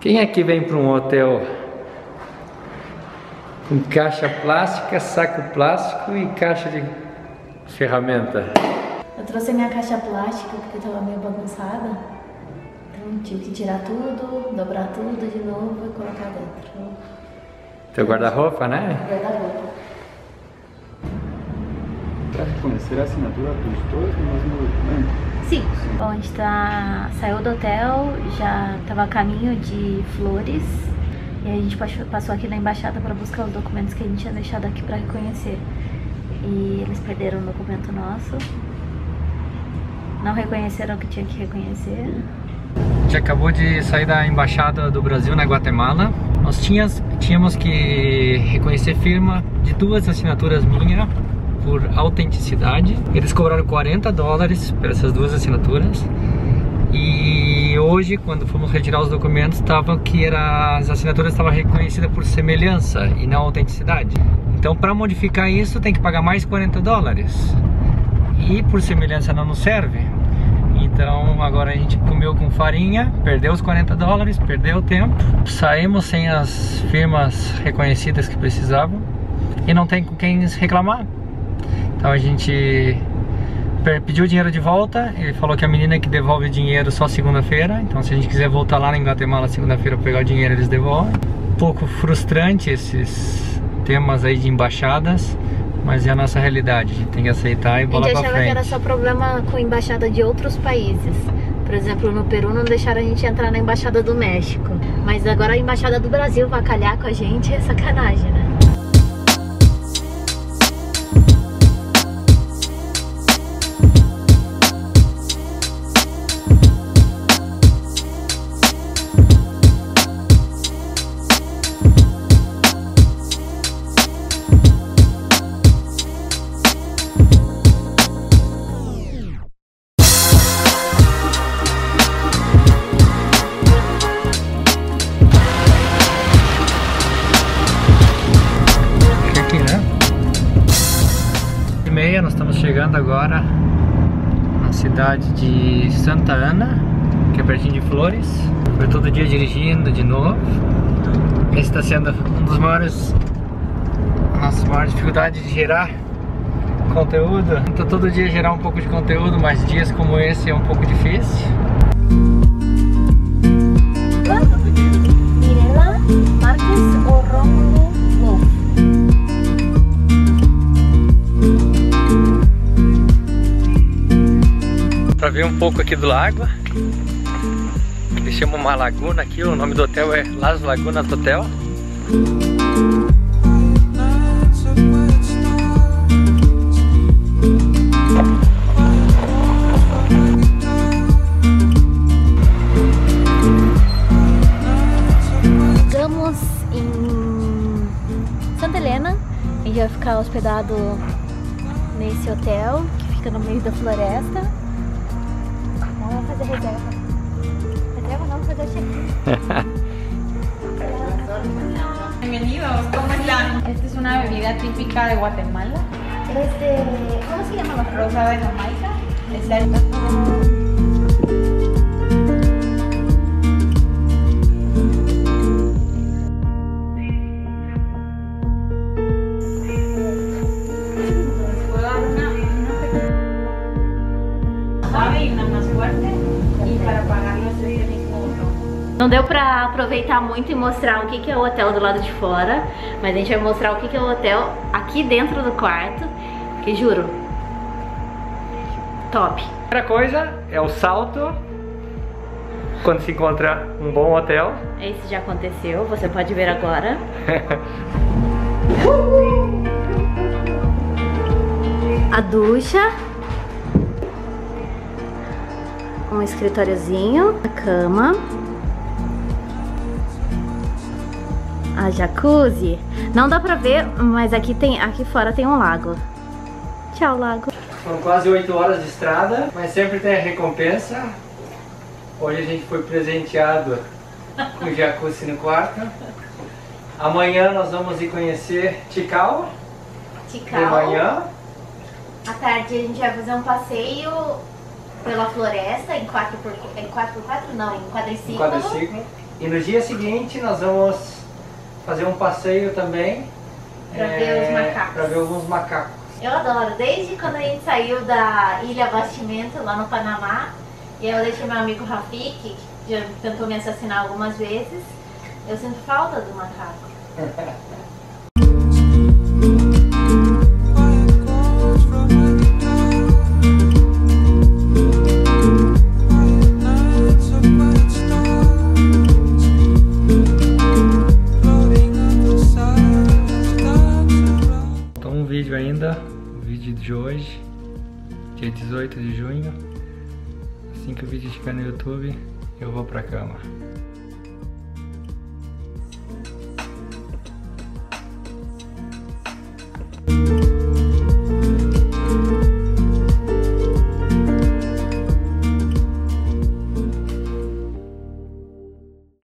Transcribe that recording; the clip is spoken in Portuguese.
Quem é que vem para um hotel com caixa plástica, saco plástico e caixa de ferramenta? Eu trouxe a minha caixa plástica porque estava meio bagunçada. Então tive que tirar tudo, dobrar tudo de novo e colocar dentro. Teu guarda-roupa, né? Guarda-roupa. Para reconhecer a assinatura dos dois no mesmo documento? Sim. Bom, a gente saiu do hotel, já estava a caminho de Flores. E aí a gente passou aqui na embaixada para buscar os documentos que a gente tinha deixado aqui para reconhecer. E eles perderam o documento nosso. Não reconheceram o que tinha que reconhecer. A gente acabou de sair da embaixada do Brasil na Guatemala. Nós tínhamos que reconhecer firma de 2 assinaturas minhas por autenticidade. Eles cobraram $40 por essas 2 assinaturas. E hoje, quando fomos retirar os documentos, estava que as assinaturas estavam reconhecidas por semelhança e não autenticidade. Então, para modificar isso, tem que pagar mais $40. E por semelhança não nos serve. Então agora a gente comeu com farinha, perdeu os $40, perdeu o tempo. Saímos sem as firmas reconhecidas que precisavam e não tem com quem reclamar. Então a gente pediu o dinheiro de volta. Ele falou que a menina que devolve o dinheiro só segunda-feira. Então se a gente quiser voltar lá em Guatemala segunda-feira para pegar o dinheiro, eles devolvem. Um pouco frustrante esses temas aí de embaixadas, mas é a nossa realidade, a gente tem que aceitar e bola pra frente. A gente achava que era só problema com embaixada de outros países. Por exemplo, no Peru não deixaram a gente entrar na embaixada do México. Mas agora a embaixada do Brasil vai calhar com a gente, é sacanagem, né? Nós estamos chegando agora na cidade de Santa Ana, que é pertinho de Flores. Foi todo dia dirigindo de novo. Esse está sendo um dos maiores, nossas maiores dificuldades de gerar conteúdo. Então todo dia gerar um pouco de conteúdo, mas dias como esse é um pouco difícil. Mirela Marques ou Romulo Wolf? Para ver um pouco aqui do lago. Eles chamam uma laguna aqui, o nome do hotel é Las Lagunas Hotel. Chegamos em Santa Helena. A gente vai ficar hospedado nesse hotel que fica no meio da floresta. Vamos fazer reserva. Reserva não, fazer check-in. Bienvenidos, ¿cómo están? Esta es una bebida típica de Guatemala. ¿Cómo se llama? Rosa de Jamaica. Não deu pra aproveitar muito e mostrar o que é o hotel do lado de fora, mas a gente vai mostrar o que é o hotel aqui dentro do quarto, que juro, top. A primeira coisa é o salto quando se encontra um bom hotel. Esse já aconteceu, você pode ver agora. A ducha, um escritóriozinho, a cama, a jacuzzi. Não dá pra ver, mas aqui fora tem um lago. Tchau, lago. São quase 8 horas de estrada, mas sempre tem a recompensa. Hoje a gente foi presenteado com jacuzzi no quarto. Amanhã nós vamos ir conhecer Tikal. De manhã. À tarde a gente vai fazer um passeio pela floresta em 4x4, não, em quadriciclo. E no dia seguinte nós vamos fazer um passeio também Pra ver os macacos. Pra ver alguns macacos. Eu adoro, desde quando a gente saiu da Ilha Bastimento, lá no Panamá, e aí eu deixei meu amigo Rafik, que já tentou me assassinar algumas vezes, eu sinto falta do macaco. Vídeo ainda, o vídeo de hoje, dia 18 de junho. Assim que o vídeo estiver no YouTube, eu vou pra cama.